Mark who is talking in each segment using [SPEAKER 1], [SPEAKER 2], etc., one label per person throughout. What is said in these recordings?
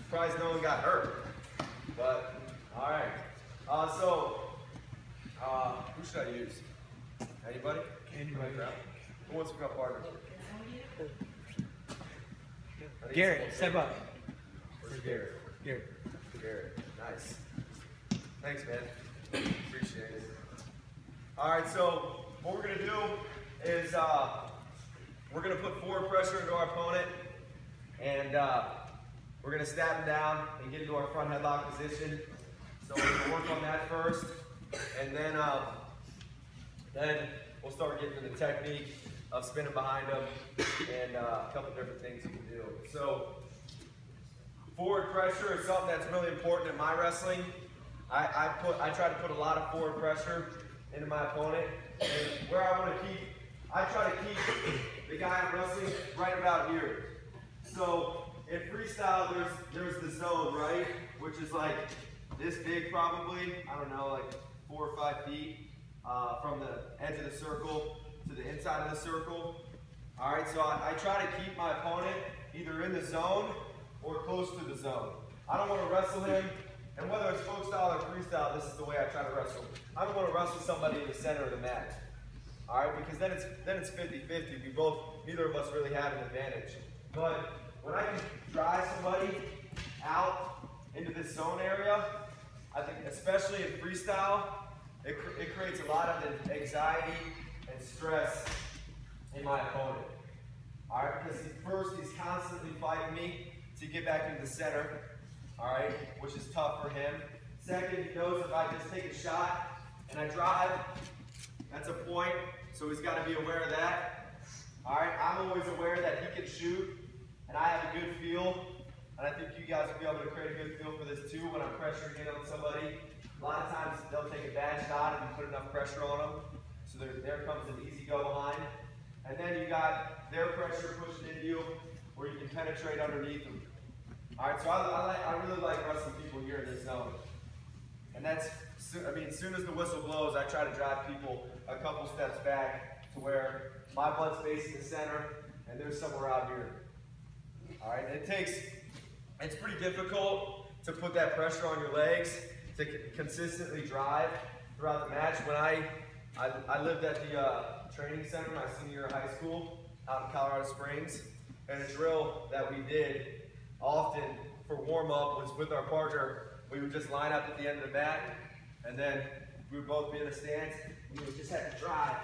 [SPEAKER 1] Surprised no one got hurt. But, all right. Who should I use? Anybody?
[SPEAKER 2] Anybody.
[SPEAKER 1] Who wants to become partners?
[SPEAKER 2] Garrett, step up.
[SPEAKER 1] Where's Garrett? Garrett, nice. Thanks, man. Appreciate it. All right, so what we're gonna do is we're gonna put forward pressure into our opponent, and we're gonna stab him down and get into our front headlock position. So we're gonna work on that first, and then we'll start getting into the technique of spinning behind him and a couple different things you can do. So forward pressure is something that's really important in my wrestling. I try to put a lot of forward pressure into my opponent, and where I want to keep, I try to keep the guy I'm wrestling right about here. So in freestyle, there's the zone, right, which is like this big probably, I don't know, like 4 or 5 feet from the edge of the circle to the inside of the circle. All right, so I try to keep my opponent either in the zone or close to the zone. I don't want to wrestle him, and whether it's folk style or freestyle, this is the way I try to wrestle. I don't want to wrestle somebody in the center of the mat. All right, because then it's 50-50. Neither of us really have an advantage. But when I can drive somebody out into this zone area, I think especially in freestyle, it creates a lot of anxiety and stress in my opponent. All right, because first he's constantly fighting me to get back into the center, all right, which is tough for him. Second, he knows if I just take a shot and I drive, that's a point, so he's got to be aware of that. All right, I'm always aware that he can shoot, and I have a good feel, and I think you guys will be able to create a good feel for this too when I'm pressuring in on somebody. A lot of times they'll take a bad shot if you put enough pressure on them, so there comes an easy go behind. And then you got their pressure pushing into you where you can penetrate underneath them. All right, so I really like wrestling people here in this zone. And that's, I mean, as soon as the whistle blows, I try to drive people a couple steps back to where my blood's facing the center and they're somewhere out here. All right, and it's pretty difficult to put that pressure on your legs to consistently drive throughout the match. When I lived at the training center my senior year of high school out in Colorado Springs, and a drill that we did often for warm-up was with our partner. We would just line up at the end of the mat, and then we would both be in a stance, and we would just have to drive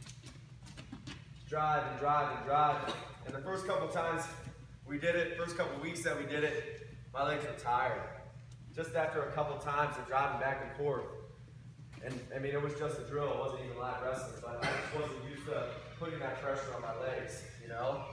[SPEAKER 1] and drive and drive. And the first couple times we did it, first couple weeks that we did it, my legs were tired. Just after a couple times of driving back and forth. And I mean, it was just a drill, it wasn't even live wrestling, but I just wasn't used to putting that pressure on my legs, you know?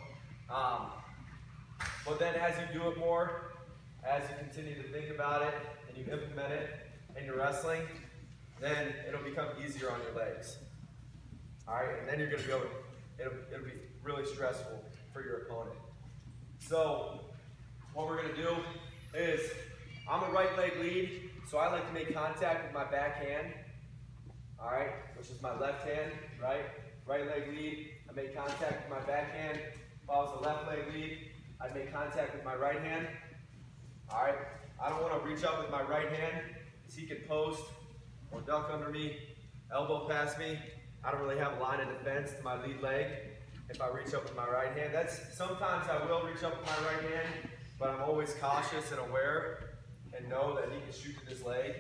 [SPEAKER 1] But then as you do it more, as you continue to think about it, and you implement it in your wrestling, then it'll become easier on your legs. All right, and then you're gonna be able to, it'll be really stressful for your opponent. So, what we're gonna do is, I'm a right leg lead, so I like to make contact with my backhand, all right, which is my left hand, right? Right leg lead, I make contact with my backhand. If I was a left leg lead, I'd make contact with my right hand, all right? I don't want to reach up with my right hand because he can post or duck under me, elbow past me. I don't really have a line of defense to my lead leg if I reach up with my right hand. Sometimes I will reach up with my right hand, but I'm always cautious and aware and know that he can shoot to this leg.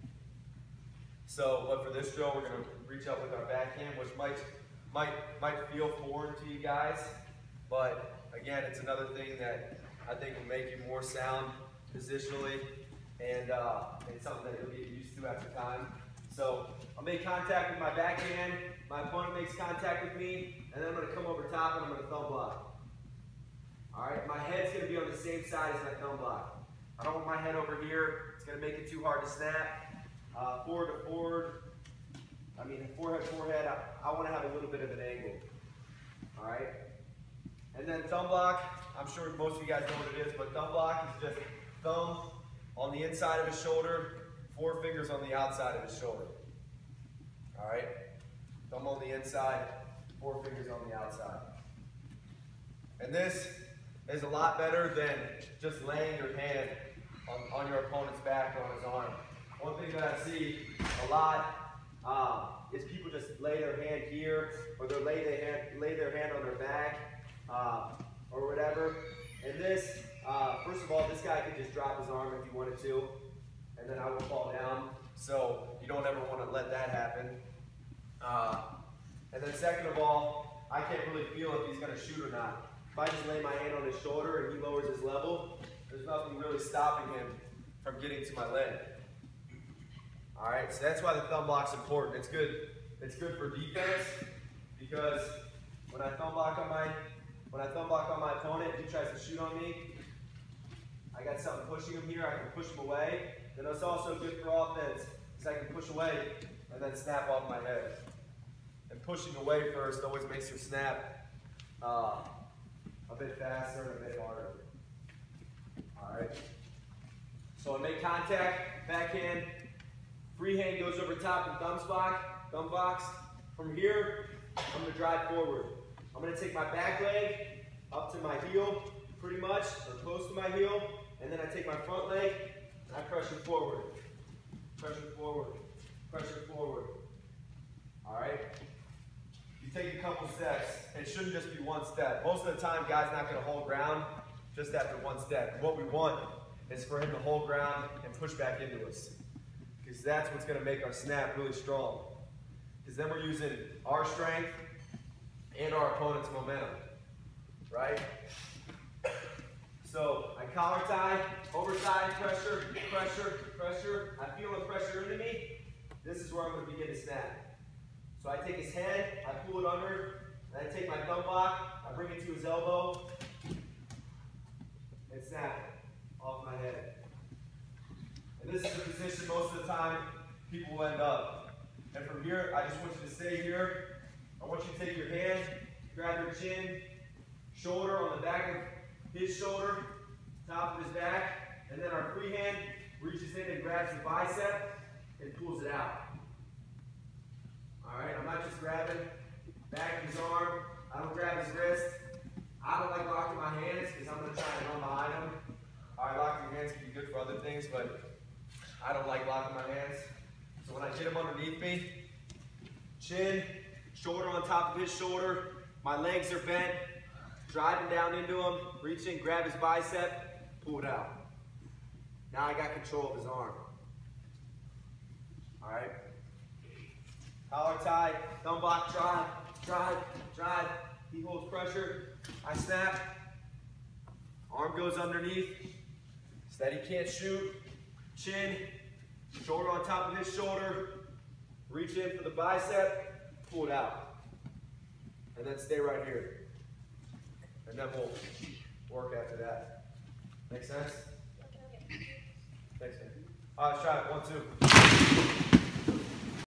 [SPEAKER 1] So, but for this drill, we're going to reach up with our backhand, which might feel foreign to you guys, but again, it's another thing that I think will make you more sound positionally, and it's something that you'll get used to after time. So I'll make contact with my backhand, my opponent makes contact with me, and then I'm going to come over top and I'm going to thumb block. All right, my head's going to be on the same side as my thumb block. I don't want my head over here. It's going to make it too hard to snap. Forward to forward. I mean, forehead, forehead. I want to have a little bit of an angle. All right. And then thumb block. I'm sure most of you guys know what it is, but thumb block is just thumb on the inside of his shoulder, 4 fingers on the outside of his shoulder. All right. Thumb on the inside, 4 fingers on the outside. And this is a lot better than just laying your hand on your opponent's back or on his arm. One thing that I see a lot is people just lay their hand here, or they'll lay their hand on their back, or whatever. And this, first of all, this guy could just drop his arm if he wanted to, and then I will fall down. So you don't ever want to let that happen. And then second of all, I can't really feel if he's going to shoot or not. If I just lay my hand on his shoulder and he lowers his level, there's nothing really stopping him from getting to my leg. All right, so that's why the thumb block's important. It's good. It's good for defense because when I thumb block on my opponent, he tries to shoot on me. I got something pushing him here. I can push him away. Then it's also good for offense because I can push away and then snap off my head. And pushing away first always makes your snap a bit faster and a bit harder. All right. So I make contact, backhand, free hand goes over top and thumb box. From here, I'm going to drive forward. I'm going to take my back leg up to my heel, pretty much, or close to my heel, and then I take my front leg and I pressure forward. Pressure forward. Pressure forward. All right? You take a couple steps. It shouldn't just be one step. Most of the time, guys not going to hold ground just after one step. And what we want is for him to hold ground and push back into us. Because that's what's going to make our snap really strong. Because then we're using our strength and our opponent's momentum. Right? So I collar tie, over tie, pressure, pressure, pressure. I feel the pressure into me. This is where I'm going to begin to snap. So I take his head, I pull it under, and I take my thumb block, I bring it to his elbow, and snap it off my head. And this is the position most of the time people will end up. And from here, I just want you to stay here. I want you to take your hand, grab your chin, shoulder on the back of his shoulder, top of his back, and then our free hand reaches in and grabs the bicep and pulls it out. All right, I'm not just grabbing back of his arm. I don't grab his wrist. I don't like locking my hands because I'm going to try and run behind him. All right, locking your hands can be good for other things, but I don't like locking my hands. So when I get him underneath me, chin, shoulder on top of his shoulder, my legs are bent, driving down into him, reach in, grab his bicep, pull it out. Now I got control of his arm. All right? Collar tie, thumb block, drive, drive, drive. He holds pressure. I snap. Arm goes underneath so that he can't shoot. Chin, shoulder on top of his shoulder. Reach in for the bicep, pull it out. And then stay right here. And then we'll work after that. Make sense? Thanks, man. All right, let's try it. 1, 2.